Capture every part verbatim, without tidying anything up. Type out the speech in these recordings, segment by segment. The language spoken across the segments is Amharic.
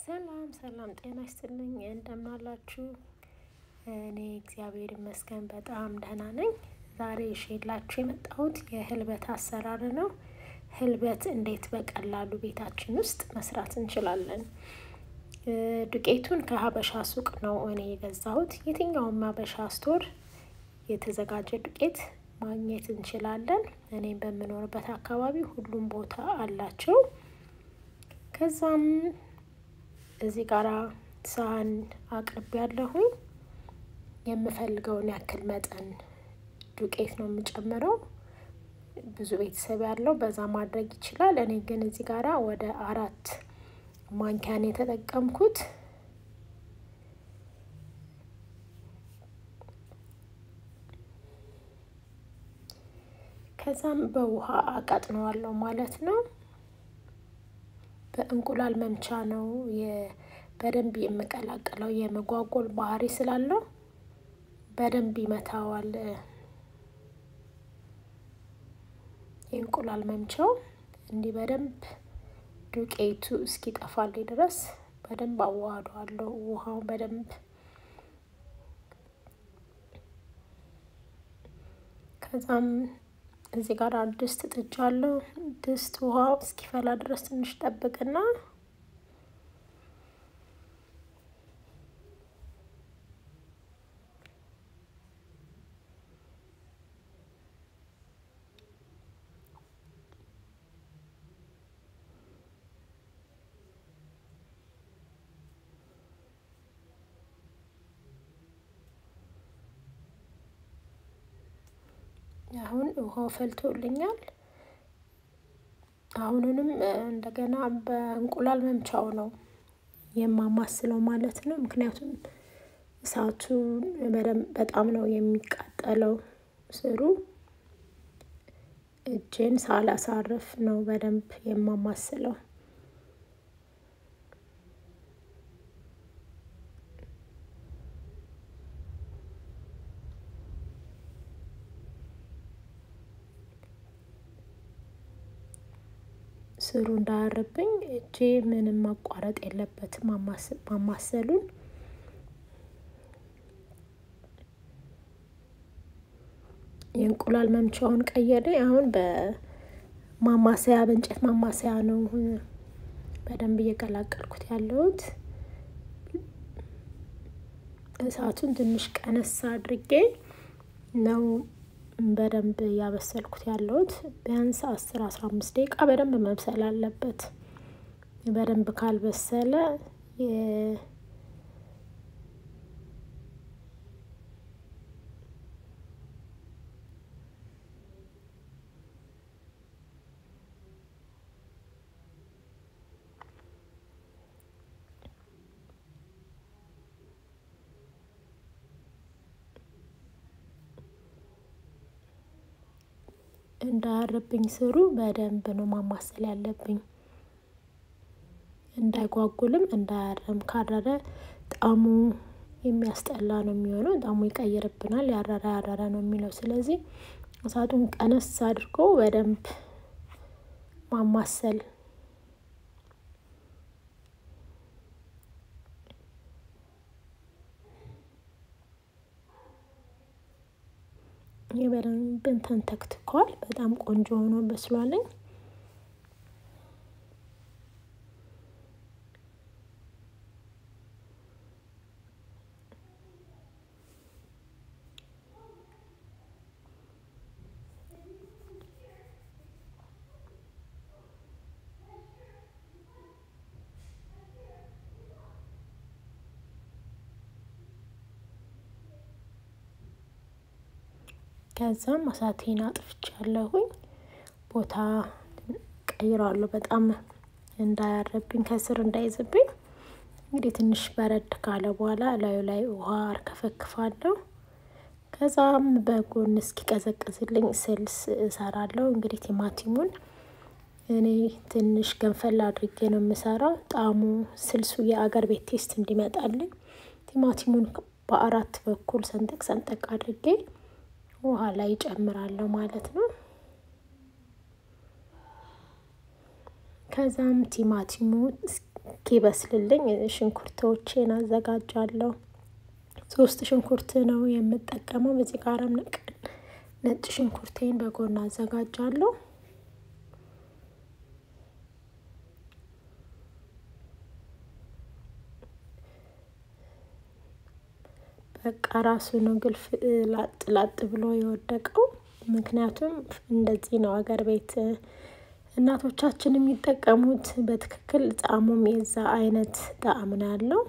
ሰላም ሰላም ጤና ይስጥልኝ እንደምን አላችሁ? እኔ እግዚአብሔር ይመስገን በጣም ደህና ነኝ። ዛሬ ይዤላችሁ የመጣሁት የሕልበት አሰራር ነው። ሕልበት እንዴት በቀላሉ ቤታችን ውስጥ መስራት እንችላለን? ዱቄቱን ከሀበሻ ሱቅ ነው እኔ የገዛሁት። የትኛውም ሀበሻ ስቶር የተዘጋጀ ዱቄት ማግኘት እንችላለን። እኔም በምኖርበት አካባቢ ሁሉም ቦታ አላቸው። ከዛም እዚህ ጋራ ሳህን አቅርቤ ያለሁኝ የምፈልገውን ያክል መጠን ዱቄት ነው የምጨምረው። ብዙ ቤተሰብ ያለው በዛ ማድረግ ይችላል። እኔ ግን እዚህ ጋራ ወደ አራት ማንኪያን የተጠቀምኩት። ከዛም በውሃ አቃጥነዋለሁ ማለት ነው። በእንቁላል መምቻ ነው በደንብ የምቀላቀለው። የመጓጎል ባህሪ ስላለው በደንብ ይመታዋል የእንቁላል መምቻው። እንዲህ በደንብ ዱቄቱ እስኪጠፋልኝ ድረስ በደንብ አዋህደዋለሁ ውሃውን በደንብ። ከዛም እዚህ ጋር ድስት ጥጃለሁ። ድስት ውሃው እስኪፈላ ድረስ ትንሽ ጠብቅና አሁን ውሃው ፈልቶልኛል። አሁንንም እንደገና በእንቁላል መምቻው ነው የማማስለው ማለት ነው። ምክንያቱም እሳቱ በጣም ነው የሚቃጠለው። ስሩ እጄን ሳላሳርፍ ነው በደንብ የማማስለው። ስሩ እንዳያርብኝ እጄ ምንም ማቋረጥ የለበትም ማማሰሉን። የእንቁላል መምቻውን ቀየሬ አሁን በማማሰያ በእንጨት ማማሰያ ነው በደንብ እየቀላቀልኩት ያለሁት። እሳቱን ትንሽ ቀነስ አድርጌ ነው በደንብ ያበሰልኩት ያለሁት። ቢያንስ አስር አስራ አምስት ደቂቃ በደንብ መብሰል አለበት። በደንብ ካልበሰለ እንዳያርብኝ ስሩ በደንብ ነው ማማሰል ያለብኝ። እንዳይጓጉልም እንዳያርም። ካረረ ጣሙ የሚያስጠላ ነው የሚሆነው። ጣሙ ይቀይርብናል። ያረረ ያረረ ነው የሚለው። ስለዚህ እሳቱን ቀነስ አድርጎ በደንብ ማማሰል። የበደንብ ተንተክትኳል። በጣም ቆንጆ ሆኖ በስሏል። ከዛም እሳቴን አጥፍቻለሁኝ። ቦታ ቀይራለሁ በጣም እንዳያርብኝ ከስር እንዳይዝብኝ። እንግዲህ ትንሽ በረድ ካለ በኋላ ላዩ ላይ ውሃ አርከፈክፋለሁ። ከዛም በጎን እስኪቀዘቅዝልኝ ስልስ እሰራለሁ። እንግዲህ ቲማቲሙን እኔ ትንሽ ገንፈል አድርጌ ነው የምሰራው። ጣሙ ስልሱ የአገር ቤት ቴስት እንዲመጣልኝ ቲማቲሙን በአራት በኩል ሰንጠቅ ሰንጠቅ አድርጌ ውሃ ላይ ጨምራለሁ ማለት ነው። ከዛም ቲማቲሙ ኪበስልልኝ ሽንኩርቶቼን አዘጋጃለሁ። ሶስት ሽንኩርት ነው የምጠቀመው። በዚህ ጋርም ነጭ ሽንኩርቴን በጎን አዘጋጃለሁ። በቃ ራሱ ነው ግልፍ ላጥ ላጥ ብሎ የወደቀው። ምክንያቱም እንደዚህ ነው አገር ቤት እናቶቻችን የሚጠቀሙት። በትክክል ጣዕሙም የዛ አይነት ጣዕም ነው ያለው።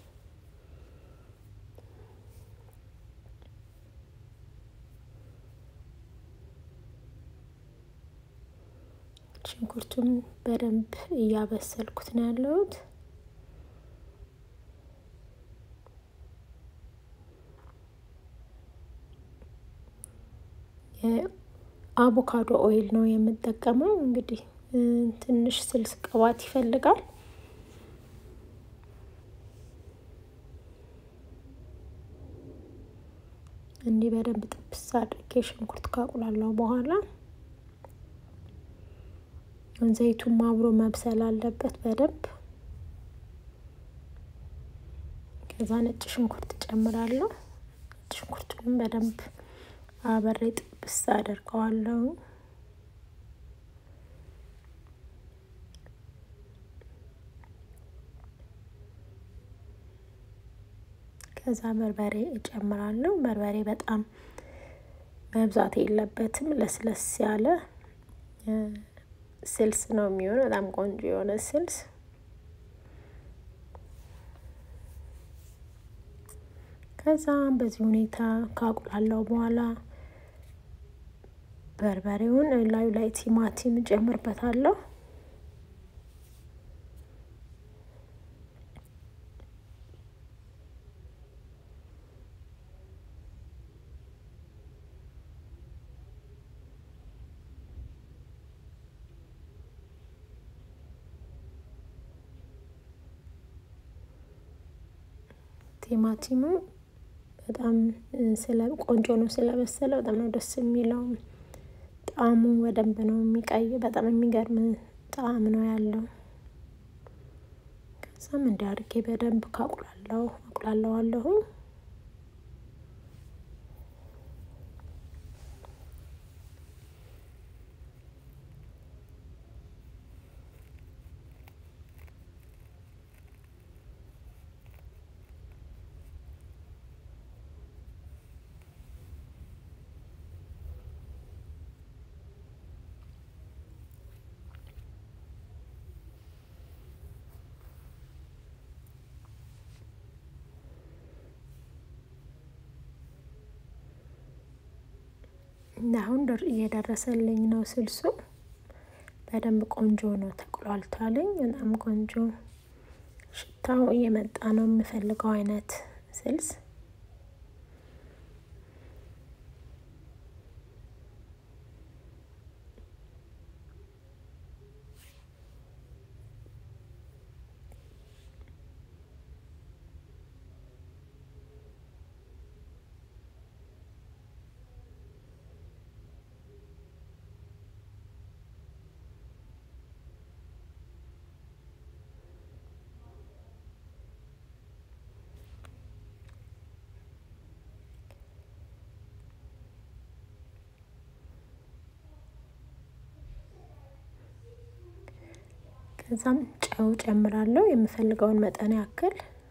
ሽንኩርቱን በደንብ እያበሰልኩት ነው ያለሁት። አቮካዶ ኦይል ነው የምጠቀመው። እንግዲህ ትንሽ ስልስ ቅባት ይፈልጋል። እንዲህ በደንብ ጥብስ አድርጌ ሽንኩርት ካቁላላው በኋላ ዘይቱም አብሮ መብሰል አለበት በደንብ። ከዛ ነጭ ሽንኩርት ጨምራለሁ። ነጭ ሽንኩርቱን በደንብ አብሬ ጥብስ አደርገዋለሁ። ከዛ በርበሬ እጨምራለሁ። በርበሬ በጣም መብዛት የለበትም። ለስለስ ያለ ስልስ ነው የሚሆነው። በጣም ቆንጆ የሆነ ስልስ። ከዛ በዚህ ሁኔታ ካቁላላው በኋላ በርበሬውን ላዩ ላይ ቲማቲም እጨምርበታለሁ። ቲማቲሙ በጣም ስለ ቆንጆ ነው ስለበሰለ በጣም ነው ደስ የሚለው። ጣዕሙ በደንብ ነው የሚቀይ። በጣም የሚገርም ጣዕም ነው ያለው። ከዛም እንዳርጌ በደንብ ካቁላላው አቁላላዋለሁ። አሁን እየደረሰልኝ ነው ስልሱ። በደንብ ቆንጆ ነው ተቆላልቷልኝ። በጣም ቆንጆ ሽታው እየመጣ ነው የምፈልገው አይነት ስልስ። ከዛም ጨው ጨምራለሁ የምፈልገውን መጠን ያክል።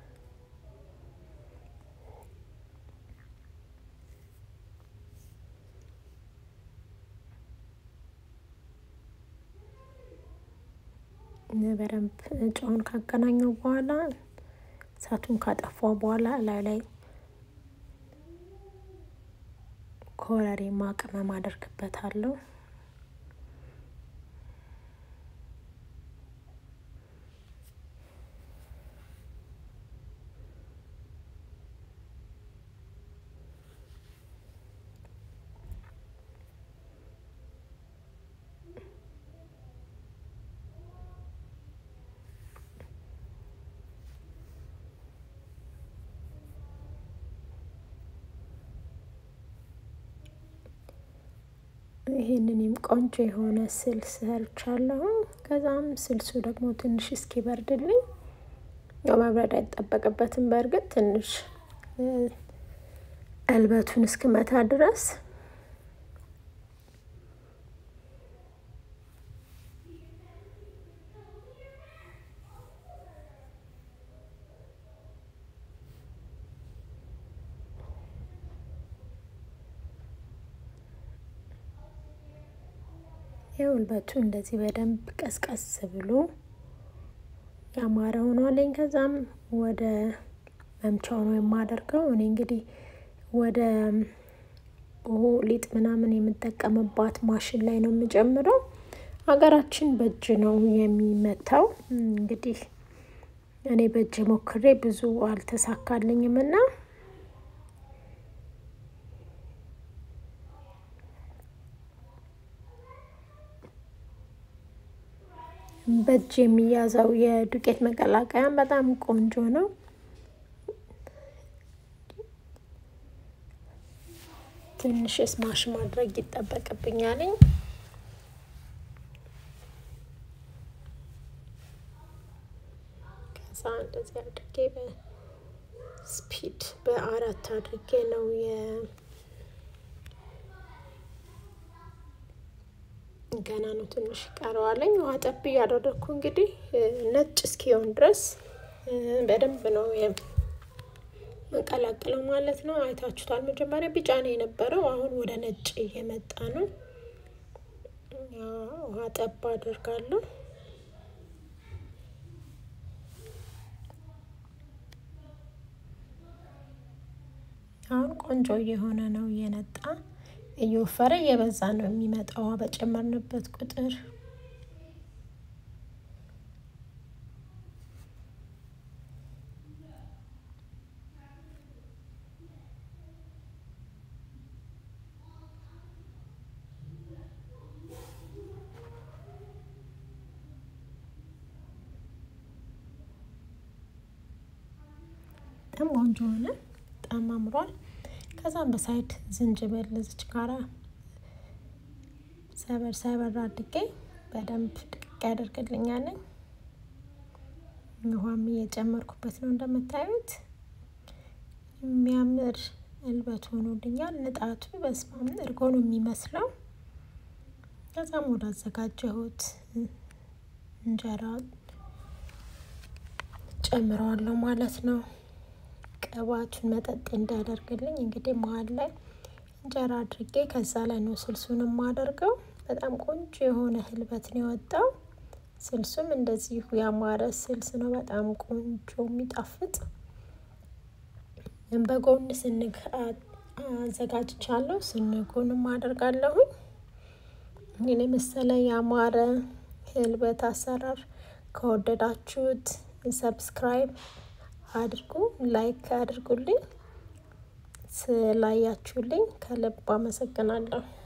በደንብ ጨውን ካገናኘው በኋላ እሳቱን ካጠፋው በኋላ ላይ ላይ ኮረሪማ ቅመም አደርግበታለሁ። ይሄንንም ቆንጆ የሆነ ስልስ ሰርቻለሁ። ከዛም ስልሱ ደግሞ ትንሽ እስኪበርድልኝ ያው መብረድ አይጠበቅበትም በእርግጥ ትንሽ ህልበቱን እስክመታ ድረስ ህልበቱ እንደዚህ በደንብ ቀስቀስ ብሎ ያማረው ነው አለኝ። ከዛም ወደ መምቻው ነው የማደርገው። እኔ እንግዲህ ወደ ሊጥ ምናምን የምጠቀምባት ማሽን ላይ ነው የምጨምረው። ሀገራችን በእጅ ነው የሚመታው። እንግዲህ እኔ በእጅ ሞክሬ ብዙ አልተሳካልኝምና በእጅ የሚያዘው የዱቄት መቀላቀያ በጣም ቆንጆ ነው። ትንሽ ስማሽ ማድረግ ይጠበቅብኛል። ከዛ እንደዚህ አድርጌ በስፒድ በአራት አድርጌ ነው የ ገና ነው ትንሽ ቀረዋለኝ። ውሃ ጠብ ያደረኩ እንግዲህ ነጭ እስኪሆን ድረስ በደንብ ነው የመቀላቀለው ማለት ነው። አይታችሁታል መጀመሪያ ቢጫ ነው የነበረው አሁን ወደ ነጭ እየመጣ ነው። ውሃ ጠብ አደርጋለሁ። አሁን ቆንጆ የሆነ ነው የነጣ እየወፈረ እየበዛ ነው የሚመጣው በጨመርንበት ቁጥር። በጣም ቆንጆ ሆነ። በጣም አምሯል። ከዛም በሳይድ ዝንጅብል ለዚች ጋራ ሰበር ሰበር አድርጌ በደንብ ድቅቅ ያደርግልኛል። ውሃም እየጨመርኩበት ነው እንደምታዩት የሚያምር ህልበት ሆኖልኛል። ንጣቱ በስማም እርጎ ነው የሚመስለው። ከዛም ወደ አዘጋጀሁት እንጀራ ጨምረዋለሁ ማለት ነው። ቅባቱን መጠጥ እንዳደርግልኝ እንግዲህ መሃል ላይ እንጀራ አድርጌ ከዛ ላይ ነው ስልሱንም ማደርገው። በጣም ቆንጆ የሆነ ህልበት ነው የወጣው። ስልሱም እንደዚህ ያማረ ስልስ ነው በጣም ቆንጆ የሚጣፍጥ። በጎን ስንግ አዘጋጅቻለሁ። ስንጉንም አደርጋለሁ። እኔ መሰለ ያማረ ህልበት አሰራር ከወደዳችሁት ሰብስክራይብ አድርጉ፣ ላይክ አድርጉልኝ። ስላያችሁልኝ ከልብ አመሰግናለሁ።